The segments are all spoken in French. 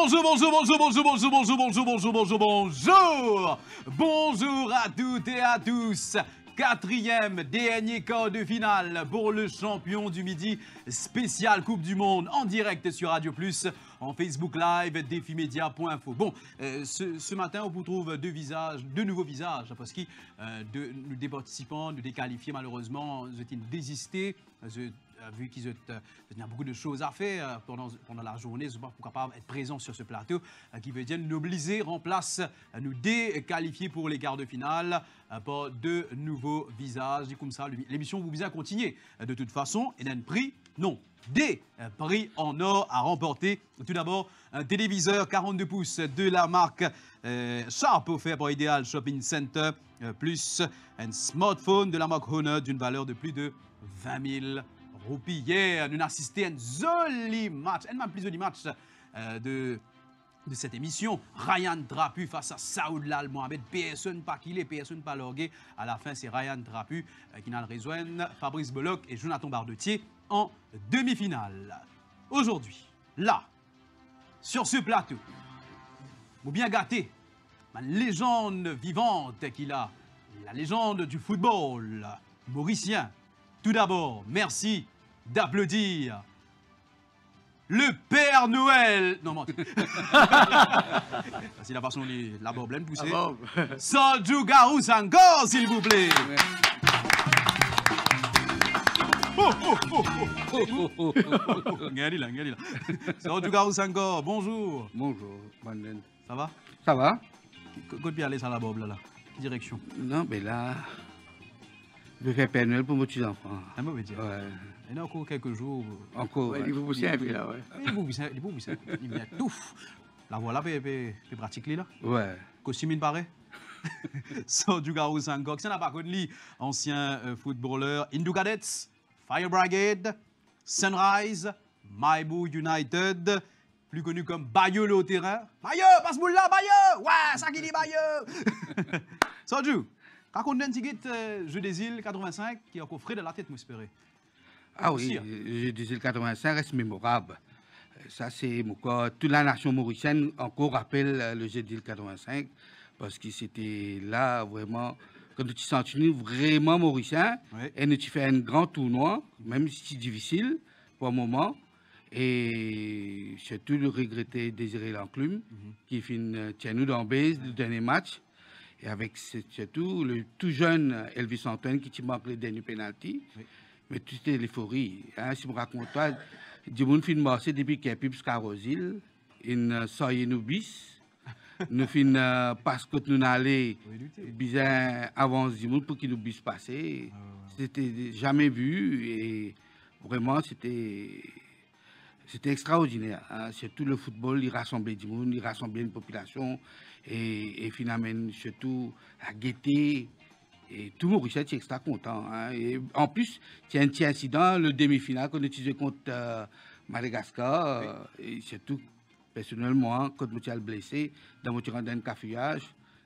Bonjour, bonjour, bonjour, bonjour, bonjour, bonjour, bonjour, bonjour, bonjour, bonjour. Bonjour à toutes et à tous. Quatrième, dernier quart de finale pour le champion du midi, spécial Coupe du Monde, en direct sur Radio Plus, en Facebook Live, défimedia.info. Bon, ce matin, on vous trouve deux nouveaux visages, parce que nous des participants, nous déqualifiés, malheureusement, ils ont désisté. Vu qu'il y a beaucoup de choses à faire pendant la journée, ils ne sont pas capables d'être présents sur ce plateau, qui veut dire nous obliger, remplace, nous déqualifier pour les quarts de finale par deux nouveaux visages. Et comme ça, l'émission vous bien continuer. De toute façon, il y a un prix, non, des prix en or à remporter. Tout d'abord, un téléviseur 42 pouces de la marque Sharp offert par Ideal Shopping Center, plus un smartphone de la marque Honor d'une valeur de plus de 20 000 roupies. Hier, nous avons assisté à un joli match, un plus joli match de cette émission. Ryan Drapu face à Saoud Lal Mohamed. Personne pas killé, personne pas lorgué. À la fin, c'est Ryan Drapu qui n'a rejoint Fabrice Bollock et Jonathan Bardetier en demi-finale. Aujourd'hui, là, sur ce plateau, vous bien gâté, ma légende vivante qu'il a, la légende du football mauricien. Tout d'abord, merci d'applaudir le Père Noël. Non, non. C'est la façon de la boblème poussée. Sodjou Garous encore, s'il vous plaît. Regardez là. Sodjou Garous encore, bonjour. Bonjour, Brandon. Ça va? Ça va? Quand tu aller sur la boble là? Direction? Non, mais là, je vais faire Père Noël pour mes petits-enfants. Un mauvais dire. Ouais. Il y a encore quelques jours. Encore. Ouais, il faut pousser un peu là, ouais. Il faut pousser. Il vient tout. La voilà, peut pratiquer là. Ouais. Costume, il paraît. Sodjou Garous encore. Si on n'a pas connu, ancien footballeur, Indou Cadets, Fire Brigade, Sunrise, Maibou United, plus connu comme Bayeux au terrain. Bayeux, passe-boule là, Bayeux! Ouais, ça qui dit Bayeux! Sodjou, raconte un petit guide Jeu des îles 85 qui a encore frais de la tête, m'espérer. Ah oui, Jeu des îles 85 reste mémorable. Ça, c'est toute la nation mauricienne encore rappelle le Jeu des îles 85 parce que c'était là vraiment, quand tu te sens vraiment mauricien, oui. Et tu fais un grand tournoi, même si c'est difficile pour un moment. Et surtout le regretté Désiré Lanclume, qui tient nous dans base le dernier match. Et avec surtout le tout jeune Elvis Antoine qui te manque le dernier penalty. Oui. Mais tout était l'euphorie. Hein, si je me raconte pas, du monde fin marché depuis qu'il y a plus jusqu'à Rosil, une soye nous bis, nous fin parce que nous allons bien avant du monde pour qu'il nous bis passer. C'était jamais vu et vraiment c'était extraordinaire. Hein. Surtout le football, il rassemblait du monde, il rassemblait une population et finalement surtout la gaieté. Et tout Mauricien est extra content. Hein. Et en plus, il y a un petit incident, le demi-finale qu'on utilisait contre Madagascar. Oui. Et surtout, personnellement, quand je suis blessé, dans mon tirant d'un cafouillage.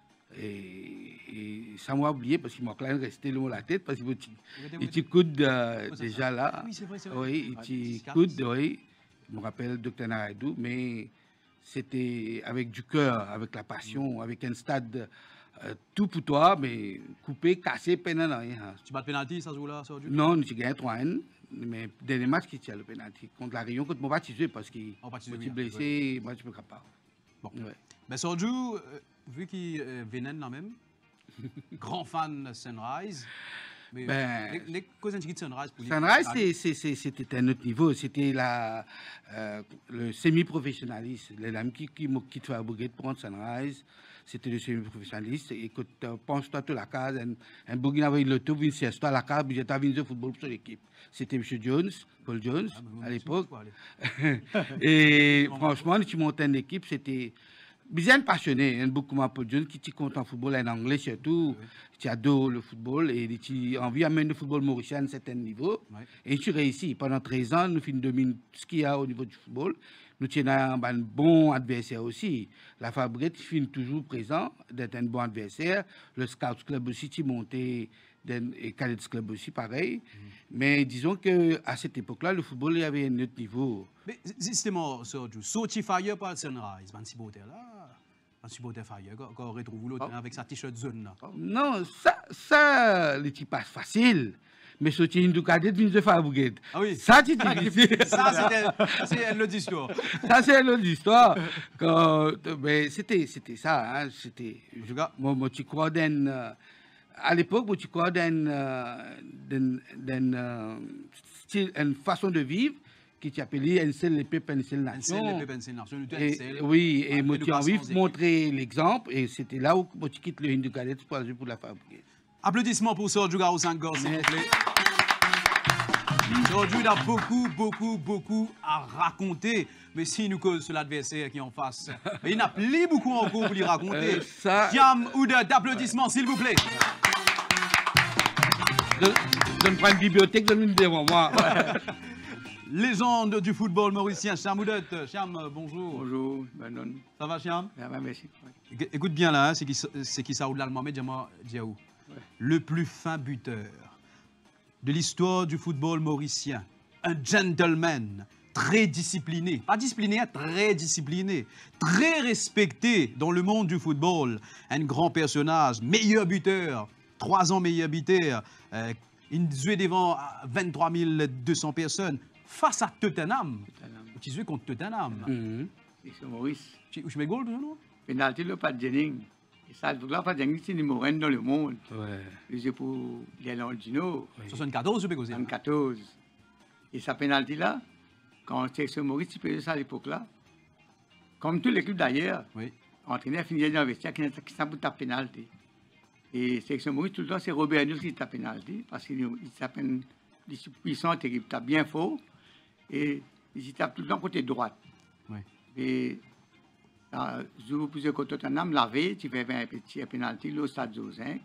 Et ça m'a oublié parce qu'il m'a resté le mot la tête parce qu'il était coude déjà là. Oui, c'est vrai. Oui, il était coude, oui. Je me rappelle Dr Naraidou, mais c'était avec du cœur, avec la passion, avec un stade. Tout pour toi, mais coupé, cassé, peine à rien. Tu bats le pénalty, ça joue là, ça joue? Non, nous avons gagné 3-1, mais dernier match qui tient le pénalty. Contre la Réunion, contre mon baptisé, parce qu'il est blessé, moi je ne peux pas. Bon. Ouais. Mais Sodjou, vu qu'il venait là même, grand fan de Sunrise. Mais les causes de Sunrise pour Sunrise, c'était un autre niveau. C'était le semi-professionnalisme. Les dames qui te font abouguer pour prendre Sunrise. C'était le semi-professionnaliste. Et quand tu penses toi, la case, un Bourguin avec le tout, une sieste, la case, tu as vu le football sur l'équipe. C'était M. Jones, Paul Jones, à l'époque. Et franchement, tu montais une équipe, c'était bien passionné. Beaucoup de Paul Jones qui te compte en football, en anglais surtout. Tu adores le football et tu as envie d'amener le football mauricien à un certain niveau. Et tu réussis. Pendant 13 ans, nous finissons dominer ce qu'il y a au niveau du football. Nous tenons un bon adversaire aussi. La Fabrique finit toujours présent d'être un bon adversaire. Le Scouts Club aussi, tu monté et Cadets Club aussi, pareil. Mais disons qu'à cette époque-là, le football, il y avait un autre niveau. Mais justement, Sochi Fire par Sunrise, un supporter là, un supporter Fire, quand on retrouve l'autre avec sa t-shirt zone là. Non, ça, le type passe facile. Mais Sochi Hindu Cadet vient de fabriquer. Ah oui. Ça, c'est difficile. Ça, c'est une autre histoire. Ça, c'est une autre histoire. Mais c'était ça. Hein, c'était. Moi, tu crois à l'époque, tu crois d'une façon de vivre qui t'appelait un seul les peuples, une seule nation. Oui, et moi, tu as envie de montrer l'exemple. Et c'était là où tu quittes le Hindu Cadet pour la fabriquer. Applaudissements pour Sergio Garou Sangor, s'il vous plaît. Sergio, il a beaucoup à raconter. Mais si nous cause sur l'adversaire qui est en face, il n'a plus beaucoup encore pour lui raconter. Siam Ouda, d'applaudissements, s'il vous plaît. Donne pas une bibliothèque, donne une devant moi. Légende du football mauricien, Siam Oudet. Siam, bonjour. Bonjour, Benon. Ça va, Siam? Ça va, merci. Écoute bien là, hein, c'est qui ça ou l'allemand, mais Diaou. Le plus fin buteur de l'histoire du football mauricien. Un gentleman, très discipliné. Pas discipliné, très discipliné. Très respecté dans le monde du football. Un grand personnage, meilleur buteur. 3 ans meilleur buteur. Il jouait devant 23 200 personnes. Face à Tottenham. Tu jouais contre Tottenham. C'est Maurice. Tu mets goal, non? Penalty, le pas de Jennings. Et ça, le pas de Jennings, c'est numéro 1 dans le monde. Ouais. C'est pour Léonardino. 74, je peux causer. 74. Et sa penalty là, quand c'est Maurice, tu faisais ça à l'époque-là, comme toute l'équipe d'ailleurs, entraîneur finissait dans le vestiaire qui n'a pas de penalty. Et section Maurice, tout le temps, c'est Robert Nul qui tape penalty, parce qu'il s'appelle puissant, il tape bien fort, et il tape tout le temps côté droite. Et je vous pose côté Tottenham, la veille, tu fais un petit penalty, le stade 5.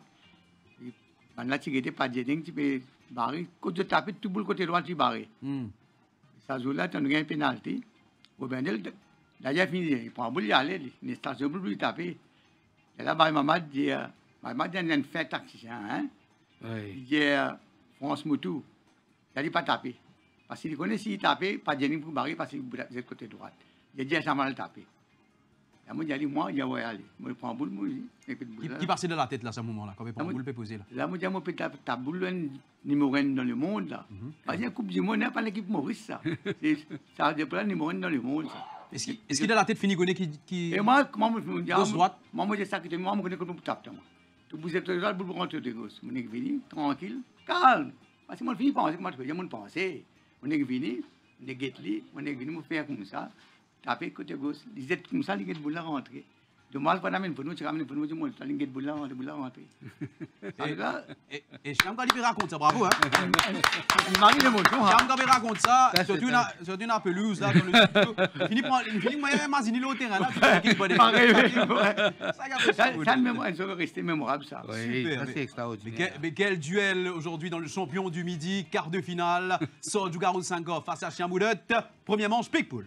Là, tu n'étais pas Jennings, tu peux barrer. Quand tu tapes, tout le côté droit, tu barres. Ça joue là, tu as un penalty. Robert Nul, d'ailleurs, il prend un bout, il y a les stations pour lui taper. Et là, maman dit, maman dit, il y a une fête tacticien, hein. Il dit, France Moutou, il n'a pas tapé. Parce qu'il connaît s'il tapait, pas Jennings pour barrer parce qu'il est de côté droit. Il a dit, ça m'a mal tapé. Moi, il a dit, moi, il va y aller. Moi, je prends un boule, moi, qui passait de la tête, là, à ce moment-là, quand il prend un boule, il peut poser, là. Là, moi, je dis, ta boule, numéro 1 dans le monde, là. Parce que la Coupe du Monde n'est pas l'équipe Maurice, ça. Ça veut dire numéro 1 dans le monde, ça. Est-ce qu'il a la tête fini qui... Et moi, comment je me dis, droite. Moi, je sais que moi, je connais que tu tapes, moi. Tu bouges de droite, tu rentres de gauche. Moi, je suis venu, tranquille, calme. Parce que moi, je finis penser, moi, je vais penser. Moi, je suis venu, je suis venu, moi, je suis venu me faire comme ça. Taper côté gauche, ils étaient comme ça, les boule là rentrer. De mal, pas d'amener pour nous, tu ramènes pour nous, tu montes, les boule là rentrer. Et Cham Gabi raconte ça, bravo, hein. Il m'a mis le mot, Cham Gabi raconte ça, surtout une pelouse, là, dans le studio. Il finit, moi, imagine le terrain, là, ça, ça va rester mémorable, ça. Oui, ça c'est extraordinaire. Mais quel duel aujourd'hui dans le champion du midi, quart de finale, Sergio Garou Sangor face à Siam Oudet. Premier manche, Pickpool.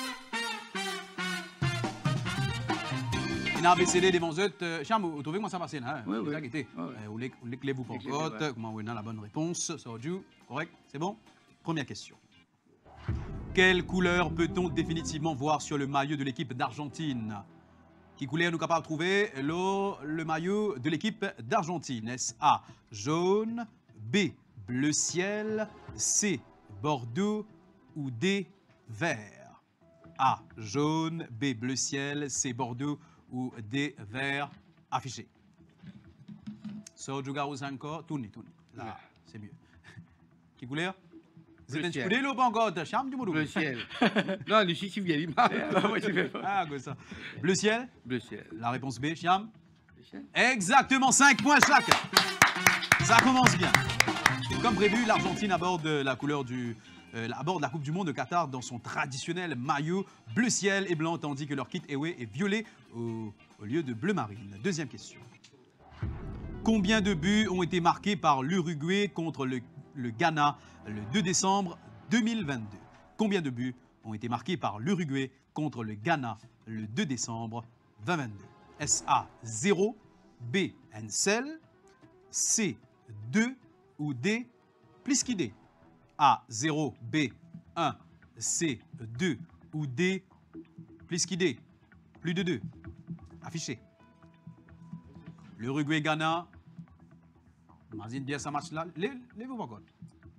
Il a ABCD devant eux. Cham, vous trouvez comment ça passe là? Oui, oui. On les vous pour comment on a la bonne réponse? Sergio, correct? C'est bon? Première question. Quelle couleur peut-on définitivement voir sur le maillot de l'équipe d'Argentine? Qui couleur nous capable de trouver le maillot de l'équipe d'Argentine? Est-ce A, jaune, B, bleu ciel, C, bordeaux ou D, vert? A, jaune, B, bleu ciel, C, bordeaux ou D, vert. Affiché. Sergio Garou encore, tournez. Là, c'est mieux. Qui couleur? Vous êtes inspiré ou pas encore? Bleu ciel. Non, le chichi vient Ah, comme ça. Bleu ciel? Bleu ciel. La réponse B, Chiam? Exactement, 5 points chaque. Ça commence bien. Comme prévu, l'Argentine aborde la couleur aborde la Coupe du Monde de Qatar dans son traditionnel maillot bleu ciel et blanc, tandis que leur kit away est violet au lieu de bleu marine. Deuxième question. Combien de buts ont été marqués par l'Uruguay contre le Ghana le 2 décembre 2022? Combien de buts ont été marqués par l'Uruguay contre le Ghana le 2 décembre 2022? Est-ce A, 0, B, un seul, C, 2 ou D plus qu'I-D. A, 0, B, 1, C, 2 ou D plus qu'I-D. Plus de 2. Affiché. L'Uruguay-Ghana. Imagine bien ça match là. Lève-vous pas compte.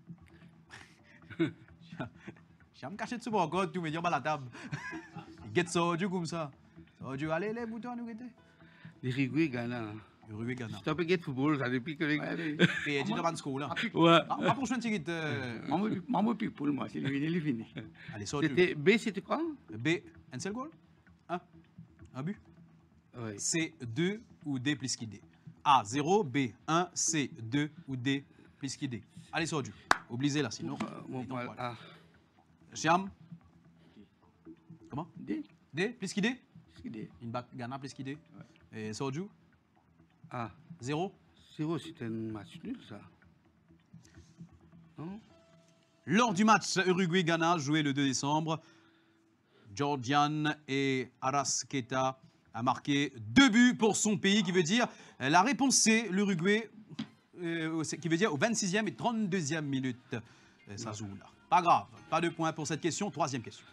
Je vais me cacher de ce bon compte, tu me dis à la table. Get ça, du comme ça. Ça, allez, les boutons, nous guetter. L'Uruguay-Ghana. Uruguay-Ghana. C'est un peu de football, ça depuis que... Et tu te school là. Ouais. Ma prochaine ticket. Maman People, moi, c'est le fini. Allez, sors C'était B, c'était quoi? B, un seul goal? Un but? Oui. C, 2 ou D plus qu'I-D. A, 0, B, 1, C, 2 ou D plus qu'I-D. Allez, sors du. Oubliez là, sinon. Bon, voilà. Chiam? Comment? D. D plus qu'I-D? D. Une bac Ghana plus qu'I-D. Et sors du? Ah. 0? 0, c'est un match nul, ça. Non? Lors du match Uruguay-Ghana joué le 2 décembre, Georgian et Arrascaeta a marqué 2 buts pour son pays, qui veut dire la réponse C, l'Uruguay, qui veut dire au 26e et 32e minute. Ça joue là. Pas grave, pas de points pour cette question. 3e question.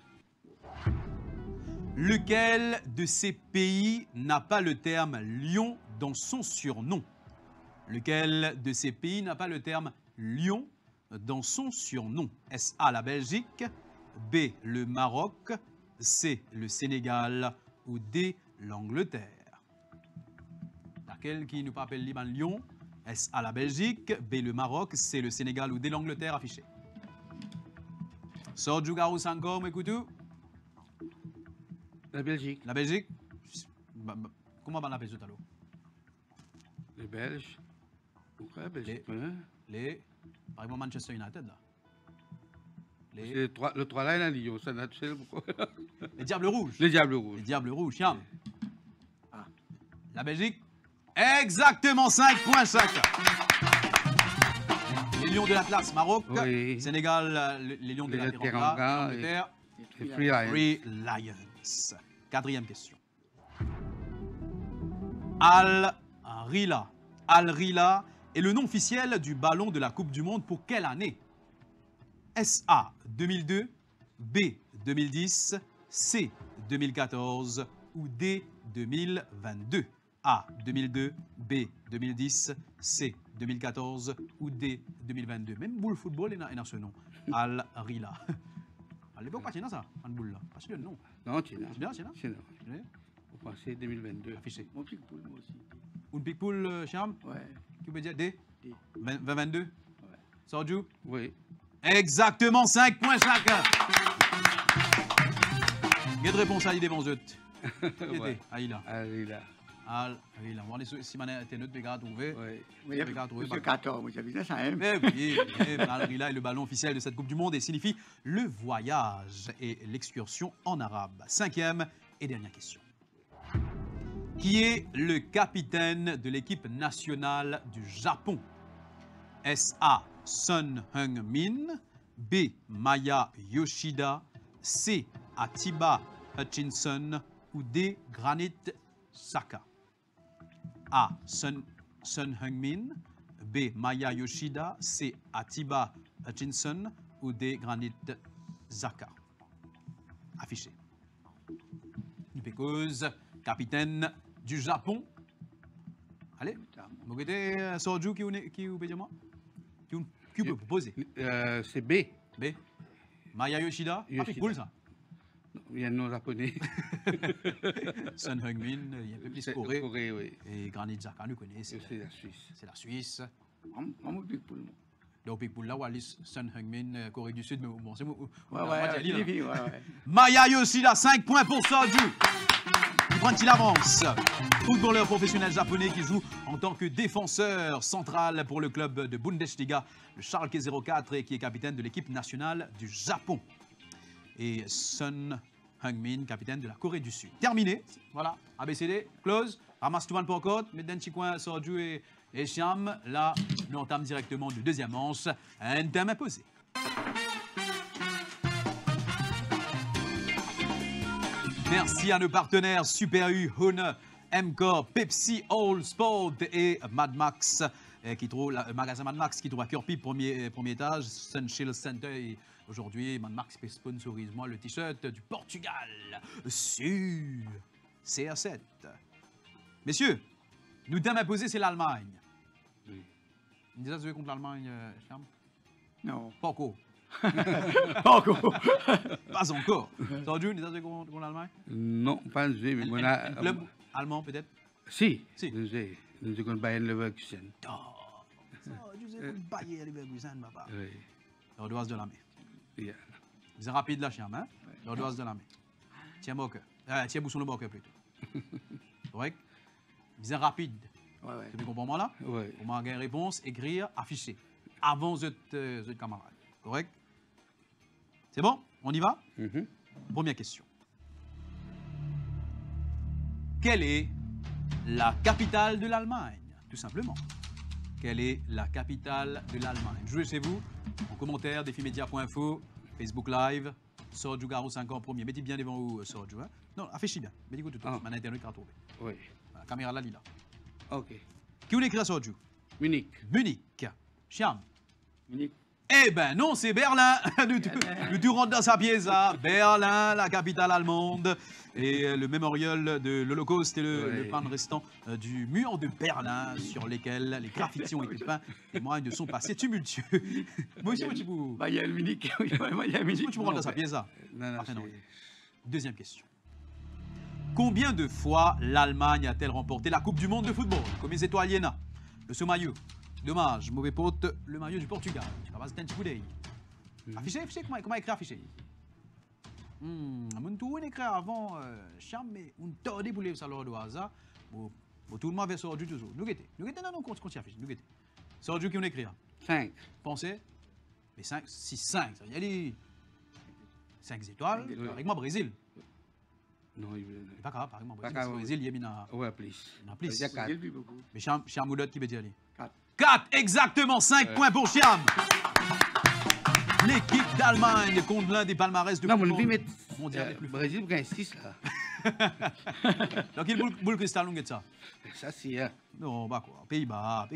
Lequel de ces pays n'a pas le terme lion dans son surnom? Lequel de ces pays n'a pas le terme lion dans son surnom? Est-ce A, la Belgique, B, le Maroc, C, le Sénégal ou D, l'Angleterre? Laquelle qui nous appelle Liban Lyon? Est-ce A, la Belgique, B, le Maroc, C, le Sénégal ou D, l'Angleterre? Affiché. Sort du Garous encore, écoutez. La Belgique. La Belgique? Comment on l'appelle tout à l'heure? Les Belges. Pourquoi la Belgique? Par exemple, Manchester United, là. Le 3 là, il a Lyon, ça n'a pas pourquoi. Les Diables Rouges. Les Diables Rouges. Les Diables Rouges, Chiam. La Belgique? Exactement 5,5. Les Lions de l'Atlas, Maroc. Oui. Sénégal, les Lions de la Teranga. Angleterre. Free Lions. Free Lions. 4e question. Al-Rila. Al-Rila est le nom officiel du ballon de la Coupe du Monde pour quelle année? A 2002, B 2010, C 2014 ou D 2022? A 2002, B 2010, C 2014 ou D 2022. Même boule football est dans ce nom. Al-Rila. À l'époque, pas ça, en boule là. Parce que non. Non, tu es là. C'est bien, c'est là. C'est là. Vous pensez 2022. Affiché. Mon pic poule, moi aussi. Une pic poule, Chiam? Ouais. Qui veut dire D? D. 2022? Ouais. Sordiou? Oui. Exactement 5,5. Il y a de réponse à l'idée, bon zut. Ouais. Aïla. Al-Rila. Al-Rila. On va aller si mané était notre béga trouvé. Oui. Monsieur 14, moi j'avais ça, hein. Mais oui, Al-Rila est le ballon officiel de cette Coupe du Monde et signifie le voyage et l'excursion en arabe. 5e et dernière question. Qui est le capitaine de l'équipe nationale du Japon? Est-ce A, Son Heung-min, B, Maya Yoshida, C, Atiba Hutchinson ou D, Granit Xhaka? A, Son Heung-min, B, Maya Yoshida, C, Atiba Hutchinson ou D, Granit Xhaka. Affiché. Because, capitaine du Japon. Allez, vous regardez Sordiou qui vous peut moi? Qui peut proposer? C'est B. B. Maya Yoshida. Ah, cool ça. Il y a un nom japonais. Son Heung-min, il y a un peu plus Corée. Corée, oui. Et Granit Xhaka, nous connaissons. C'est la Suisse. C'est la Suisse. Mon pic poule, moi. Donc, pour là, Wallis, Son Heung-min, Corée du Sud, mais bon, c'est moi. Ouais. Maya Yoshida, 5 points pour Sordiou. Qui prend-il avance? Footballeur professionnel japonais qui joue en tant que défenseur central pour le club de Bundesliga, le Schalke 04, et qui est capitaine de l'équipe nationale du Japon. Et Son Heung-min, capitaine de la Corée du Sud. Terminé. Voilà. ABCD, close. Ramasse tout le monde pour côte. Mettez un petit coin, Sordiou et Chiam. Là, nous entamons directement le deuxième manche. Un thème imposé. Merci à nos partenaires Super U, Honor, MCOR, Pepsi, All Sport et Mad Max. qui trouve le magasin Mad Max qui trouve à Kirby, premier étage, Sunshield Center. Et aujourd'hui, Mad Max sponsorise moi le t-shirt du Portugal sur CR7. Messieurs, nous thème imposé, c'est l'Allemagne. Oui. Vous déjà joué contre l'Allemagne, Charles? Non. Pas encore. Pas encore. Pas encore. Sordu, déjà joué contre l'Allemagne? Non, pas joué, mais on a... Un club allemand peut-être? Si, Si. nous jouons contre Bayern Leverkusen. Oh, Sordu, c'est contre Bayern Leverkusen, papa. Oui. L'ordoise de la main. Yeah. Vous êtes rapide là, Chiam, hein? L'ordoise de la main. Tiens, Boker. Tiens, Bousson le Boker plutôt. Correct? Vous êtes rapide. Ouais, ouais. Tu comprends moi là? Oui. Pour marquer une réponse, écrire, afficher. Avant votre camarade. Correct? C'est bon? On y va? Première question. Quelle est la capitale de l'Allemagne? Tout simplement. Quelle est la capitale de l'Allemagne? Jouez chez vous, en commentaire, défimedia.info, Facebook Live, Sorju Garou 5 ans premier. Mettez bien devant vous, Sorju. Hein? Non, affichez bien. Mettez-vous tout. Mon internet qui a trouvé. Oui. La caméra là, là. OK. Qui vous l'écrit à Sorju? Munich. Munich. Chiam. Munich. Eh ben non, c'est Berlin. Tu rentres dans sa pièce, Berlin, la capitale allemande. Et le mémorial de l'Holocauste et le pan restant du mur de Berlin sur lesquels les graffitis ont été peints témoignent de son passé tumultueux. Moi aussi, tu peux... Bayern Munich. Bayern Munich. Tu peux rentrer dans sa pièce, Non, Parfait, non. c'est... Deuxième question. Combien de fois l'Allemagne a-t-elle remporté la Coupe du Monde de football? Comme les étoiles Iéna, le Somaillot. Dommage, mauvais pote, le maillot du Portugal. Je ne sais pas si c'est un petit coup d'œil. Affiché, comment écrire affiché? Mon tour, on écrit avant, Cham, mais on tordé pour les salons de hasard. Bon, tout le monde avait sorti toujours. Nous guettez, non, continue afficher. Nous guettez. Sorti qui on écrit? 5. Pensez? Mais 5, 6, 5, ça veut dire 5 étoiles. Avec moi, Brésil. Non, il C'est pas grave, par exemple, Pas Brésil. grave, Brésil, il y a mis ouais, plus. plus. Il y a 4. Mais Cham Moudot qui veut dire? 4. 4, exactement, 5 points pour Chiam. L'équipe d'Allemagne contre l'un des palmarès de Non, mais football le mettre mondial les plus forts. Brésil gagne 6 là. Donc, il boule cristal, on ça. Ça, c'est... Non, bah quoi, Pays-Bas.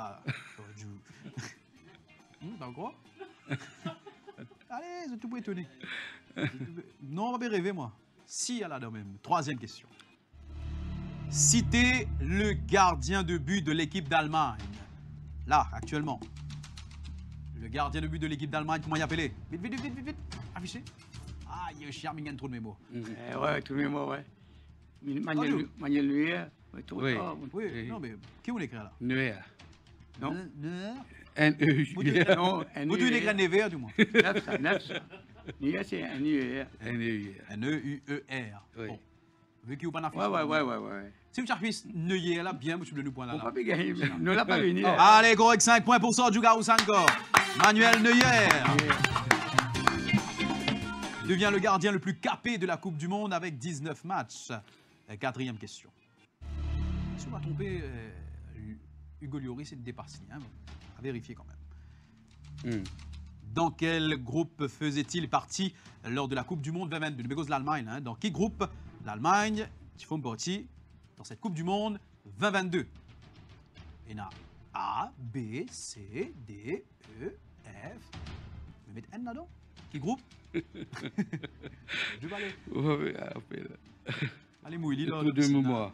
Bah quoi? Allez, je tout étonné. Non, on va bien rêver, moi. Si, elle a quand même. Troisième question. Citez le gardien de but de l'équipe d'Allemagne. Là, actuellement. Le gardien de but de l'équipe d'Allemagne, comment il appelé? Vite. Affiché. Ah, il y a un chien, il gagne trop de mémoire. Ouais, tout le mémoire, ouais. Manuel Neuer. Oui. Oui, non, mais qui vous l'écrit là? Neuer. Non. N-E-U-R. Non, Vous devez l'écrire Neuer, du moins. 9, ça, 9. Neuer, c'est un Neuer. N-E-U-R. N-E-U-E-R. Oui. Bon. Vu qu'il n'y a pas Ouais. Si vous cherchez Neuer là, bien, vous pouvez nous pointer On là. va pas gagner, ne l'a pas venu. Allez, correct, 5 points pour Sorju Garou encore. Manuel Neuer devient le gardien le plus capé de la Coupe du Monde avec 19 matchs. Quatrième question. Si on va tromper, Hugo Lloris, c'est dépassé. Hein, à vérifier quand même. Dans quel groupe faisait-il partie lors de la Coupe du Monde 2022? Because l'Allemagne, hein, dans quel groupe l'Allemagne qui font partie dans cette Coupe du Monde 2022? Il y en a A, B, C, D, E, F. Je vais mettre N là-dedans. Quel groupe? Je vais aller. Oui, Allez, mouille, là. de mémoire.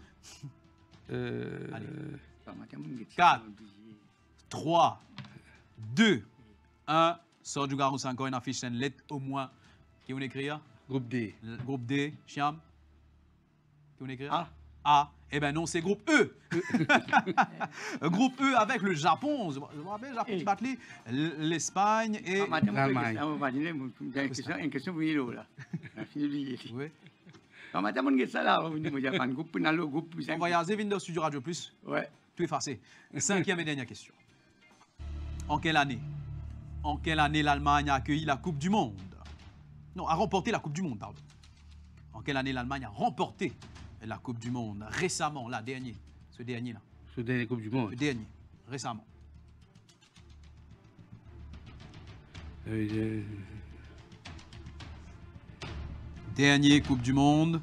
4, 3, 2, 1. Sorju Garou, c'est encore une affiche, une lettre au moins. Qui on écrit? Groupe D. Groupe D, Chiam. Qui on écrit? A. A. Eh ben non, c'est groupe E. Groupe E avec le Japon. Je me rappelle, le Japon qui bat l'Espagne et l'Allemagne. Une question pour Milo, là. Oui. Quand madame on ça là, on dit Japon groupe dans le groupe. On va y aller Windows Studio Radio Plus. Ouais. Tout effacé. Cinquième et dernière question. En quelle année l'Allemagne a accueilli la Coupe du Monde? Non, a remporté la Coupe du Monde, pardon. En quelle année l'Allemagne a remporté la Coupe du Monde? Récemment, là, dernier. Ce dernier-là. Ce dernier Coupe du Monde. Le dernier, récemment. Dernier Coupe du Monde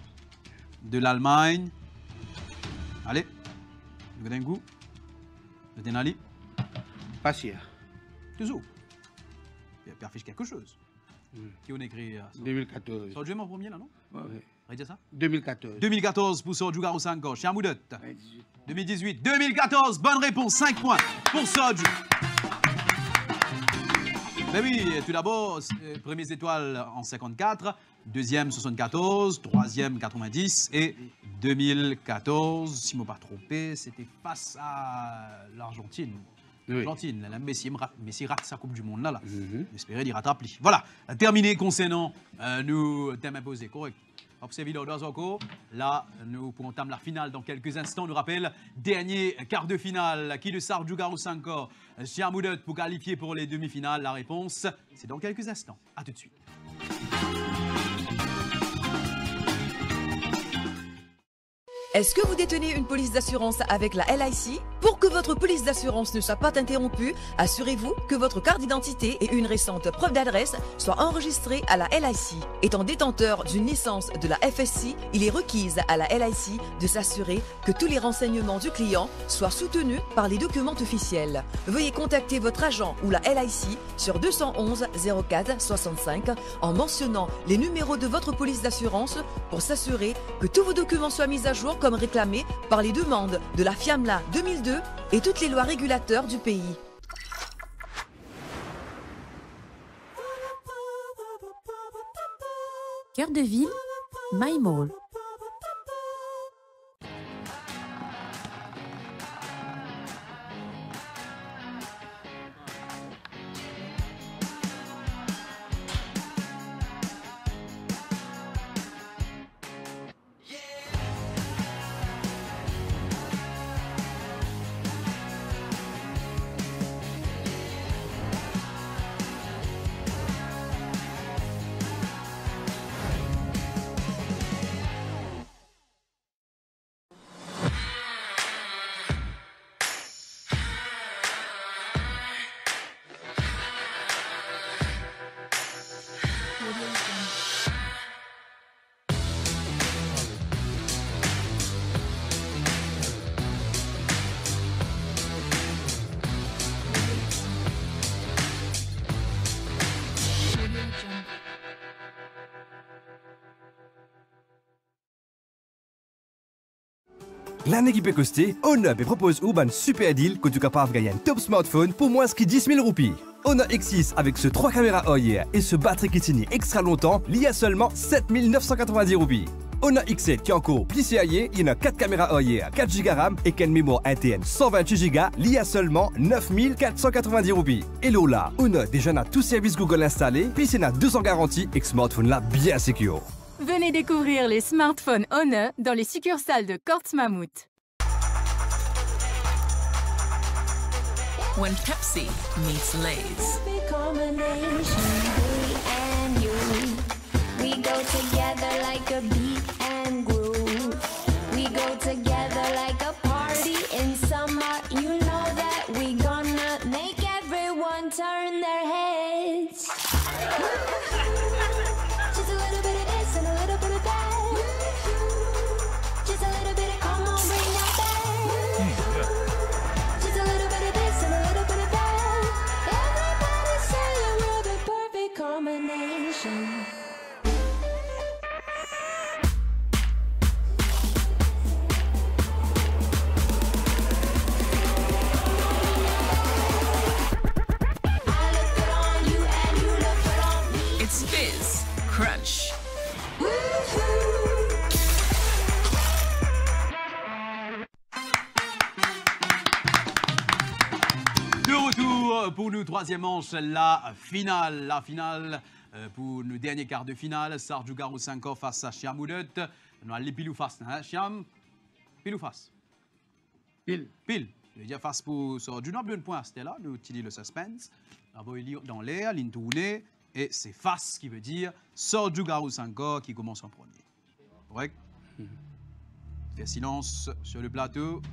de l'Allemagne. Allez, vous avez un goût? Le Denali? Pas sûr. Toujours. Il affiche quelque chose. Qui on écrit 2014. Sordieu en premier là, non? Oui. Redis ça? 2014. 2014 pour Sordieu Garoussanko. Chiamoudet. 2018. 2014. Bonne réponse. 5 points pour Sordieu. Ben oui, tout d'abord, premières étoiles en 54, deuxième 74, troisième 90 et 2014, si je ne me pas trompé, c'était face à l'Argentine. Oui. L'Argentine, là, Messi rate sa Coupe du Monde là. J'espérais d'y rattraper. Voilà, terminé concernant nous thèmes imposés. Correct. Observez l'ordre encore. Là, nous pourrons entamer la finale dans quelques instants. Nous rappelle, dernier quart de finale. Qui de Sarju Garoussanko, Chiamoudet pour qualifier pour les demi-finales? La réponse, c'est dans quelques instants. À tout de suite. Est-ce que vous détenez une police d'assurance avec la LIC? Pour que votre police d'assurance ne soit pas interrompue, assurez-vous que votre carte d'identité et une récente preuve d'adresse soient enregistrées à la LIC. Étant détenteur d'une licence de la FSI, il est requise à la LIC de s'assurer que tous les renseignements du client soient soutenus par les documents officiels. Veuillez contacter votre agent ou la LIC sur 211 04 65 en mentionnant les numéros de votre police d'assurance pour s'assurer que tous vos documents soient mis à jour comme réclamé par les demandes de la FIAMLA 2002 et toutes les lois régulateurs du pays. Cœur de ville, My Mall. L'année qui peut coster, Honor propose un super deal que tu es capable de gagner un top smartphone pour moins que 10 000 roupies. Honor X6 avec ce 3 caméras OIR et ce batterie qui tient extra longtemps, lié à seulement 7 990 roupies. Honor X7 qui est encore plissé aillé, il y a 4 caméras OIR, 4 Go RAM et une mémoire interne 128 Go, lié à seulement 9 490 roupies. Et là, Honor déjà a tout service Google installé, puis c'est 2 ans garantie et smartphone là bien secure. Venez découvrir les smartphones Honor dans les succursales de Kortz Mammouth. When Pepsi meets Lay's. We go together like a beat and groove. We go together like a party in summer. You know that we gonna make everyone turn their heads. Just a little bit of this and a little bit of that. Just a little bit of come on, bring that back. Just a little bit of this and a little bit of that. Everybody say we're the perfect combination. It's Fizz Crunch. De retour pour nous, troisième manche, la finale pour nos derniers quarts de finale. Sarju Garoussanko face à Chiamoudet. Nous allons pile ou face, hein, Chiam? Pile ou face? Pile. Pile. Je veux dire face pour Sarju. Nous avons besoin de points, c'était là, nous utilisons le suspense. On va lire dans l'air, ligne tournée, et c'est face qui veut dire Sarju Garoussanko qui commence en premier. Correct? Fait silence sur le plateau.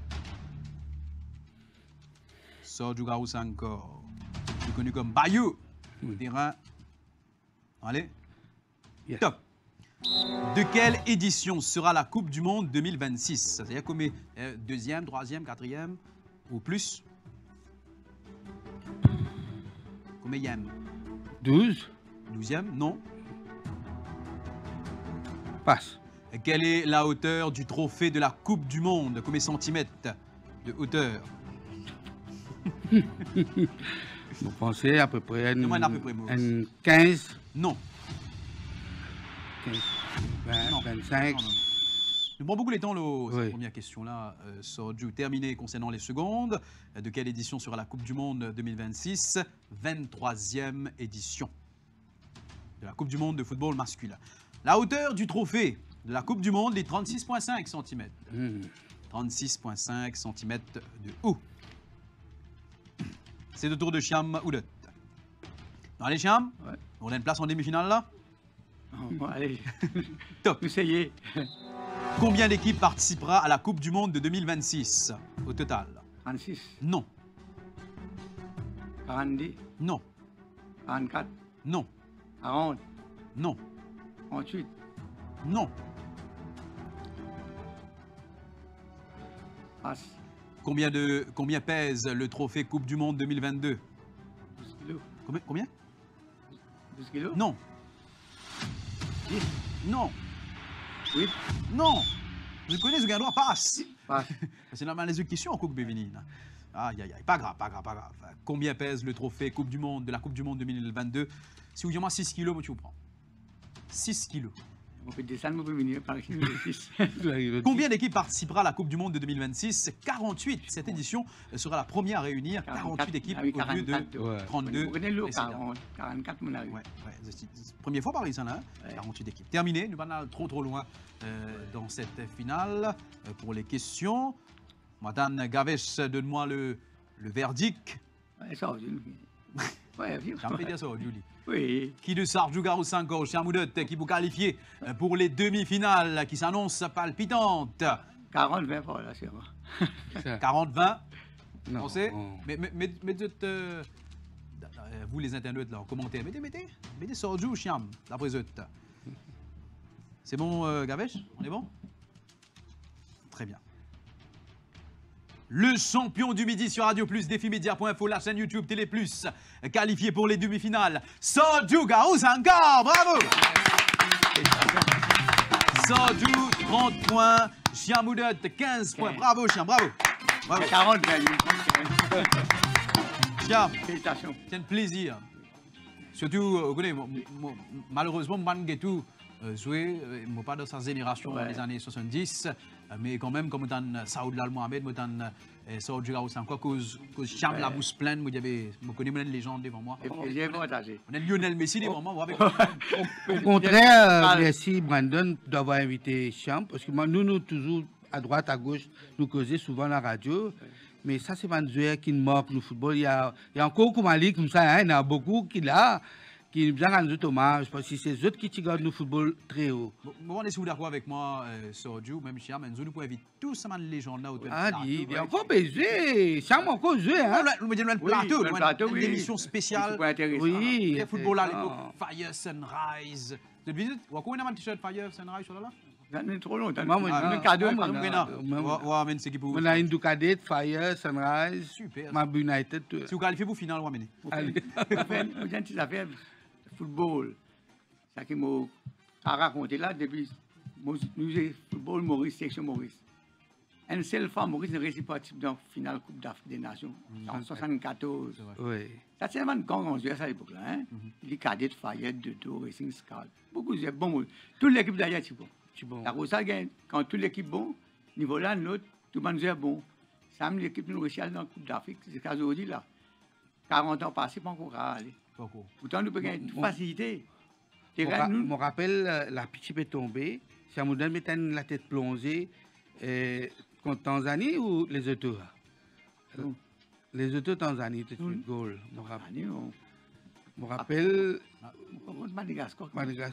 Sarju Garoussanko, plus connu comme Bayou, au terrain. Allez, Yes. top. De quelle édition sera la Coupe du Monde 2026? C'est-à-dire comme deuxième, troisième, quatrième? ou plus? Combien? 12. 12e? Non. Passe. Quelle est la hauteur du trophée de la Coupe du Monde? Combien de centimètres de hauteur? Vous pensez à peu près Demande à peu près, Maurice. 15, Non. 15, 20, Non. 25. Non, non, non. Nous prend beaucoup les temps, cette Oui. première question-là. Sorju, terminé concernant les secondes. De quelle édition sera la Coupe du Monde 2026? 23e édition de la Coupe du Monde de football masculin. La hauteur du trophée de la Coupe du Monde est 36,5 cm. 36,5 cm de haut. C'est le tour de Chiam Oudet. Dans les Chiam, Ouais. on a une place en demi-finale là. Bon, allez. Top. Essayez. Combien d'équipes participera à la Coupe du Monde de 2026 au total? 36, Non, 42, non, 44, non, 40, non, 38, non. passe, Combien pèse le trophée Coupe du Monde 2022? 12 kilos. Combien? 12 kilos? Non. 10, Non. 8, Non. Je connais ce droit passe. passe. C'est normal les questions en Coupe Bévénine. Aïe, aïe, aïe. Pas grave, pas grave, pas grave. Combien pèse le trophée Coupe du Monde de la Coupe du Monde 2022? Si vous dites 6 kilos, moi tu vous prends. 6 kilos. On peut descendre, on peut venir par ici. Combien d'équipes participera à la Coupe du Monde de 2026? 48. Cette édition sera la première à réunir 48 équipes Ah oui, au lieu de 44. 32. Vous connaissez le précédentes. 40, 44, mon avis. Ouais, ouais. C'est première fois par exemple, hein, Ouais. 48 équipes. Terminé, nous allons trop loin dans cette finale pour les questions. Madame Gavesh, donne-moi le verdict. Ouais, ça, ouais, viens. J'en fais dire ça, Julie. Oui. Qui de Sarjou Garou Sanko, Chamoudet, qui vous qualifie pour les demi-finales qui s'annoncent palpitantes. 40, 20 fois, là, sûrement. 40-20, Non. on sait. Mais vous les internautes là, en commentaire, mettez Sarjou ou Chiam, d'après eux. C'est bon, Gavesh? On est bon? Très bien. Le champion du midi sur Radio Plus, Défimédia.info, la chaîne YouTube Télé Plus, qualifié pour les demi-finales, Sorju Garou Sankar, bravo! Sorju, 30 points, Chiamoudet, 15 points, bravo Chiam, bravo! Bravo. 40, 20. Chiam, Félicitations. c'est un plaisir. Surtout, vous connaissez, malheureusement, Mangetou joué, pas dans sa génération dans les années 70, mais quand même, comme dans Saoud Lal Mohamed, dans Saoud Garou Sankar, cause Chiam la bouche pleine, vous connaissez une légende devant moi. Et j'ai partagé. On a Lionel Messi devant moi, avec Au contraire, merci Brandon d'avoir invité Chiam, parce que moi, nous toujours à droite, à gauche, nous causons souvent la radio. Mais ça, c'est pas un joueur qui nous manque le football. Il y a encore Koumali comme ça, hein, il y en a beaucoup qui nous ont rendu hommage, parce que c'est eux qui regardent le football très haut. Bon, est-ce que vous d'accord avec moi, Sorju, même Chiam, nous pouvons éviter tous ces légendes là autour de Ah, il y a encore baiser. Chiam encore joué, hein. Nous avons un plateau, une émission spéciale. Oui. Le football à l'époque, Fire Sunrise. Vous avez vu, vous avez un t-shirt Fire Sunrise sur là? Ça n'est trop longtemps. Moi, Un cadeau, moi, c'est qui pour On a une Ducadet, Fire, Sunrise, Super. Mab United. Si vous qualifiez pour finale, Wamene. Allez. Vous avez des affaires de football. Ça qui m'a raconté là depuis nous football Maurice, section Maurice. Une seule fois, Maurice ne réussit pas dans la finale Coupe d'Afrique des Nations, en 1974. Oui. Ça, c'est vraiment grand joueur à l'époque là. Hein? Les cadets, Fayette, Dodo, Racing Scal. Beaucoup de joueurs bons. Toute l'équipe d'ailleurs, c'est bon. La Rosa gagne. Quand toute l'équipe bon, niveau là, l'autre, tout le monde est bon. Ça, l'équipe nous réussit dans la Coupe d'Afrique. C'est ce qu'aujourd'hui là. 40 ans passés, pas encore à aller. Pourtant, nous pouvons gagner une facilité. Je me rappelle, la petite est tombée. Si on me mettait la tête plongée, contre Tanzanie ou les autos? Les autos Tanzanie, c'était une goal. Je me rappelle. Madagascar.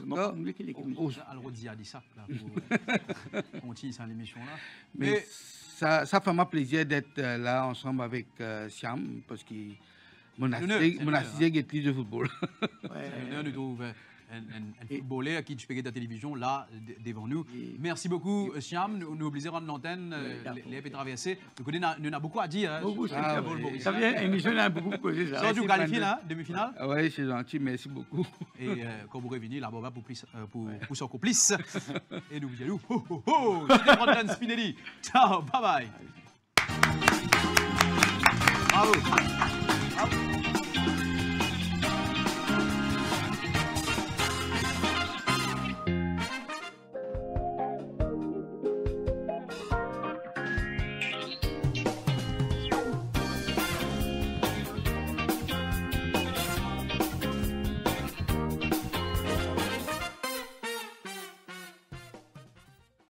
Alrodi a dit ça, pour continuer cette émission-là. Mais ça fait moi plaisir d'être là ensemble avec Siam, parce que Mon assisté qui de football. Nous trouve un footballeur qui fait de la télévision là devant nous. Merci beaucoup, Siam. Nous obligés de rendre l'antenne, les peut traverser. Nous avons beaucoup à dire. Beaucoup, ça vient émission, on a beaucoup causé ça. Ça, tu qualifies là, demi-finale? Oui, c'est gentil, merci beaucoup. Et quand vous revenez, là, pour son complice. Et nous vous disons, c'était Rondan Spinelli. Ciao, bye bye. Bravo.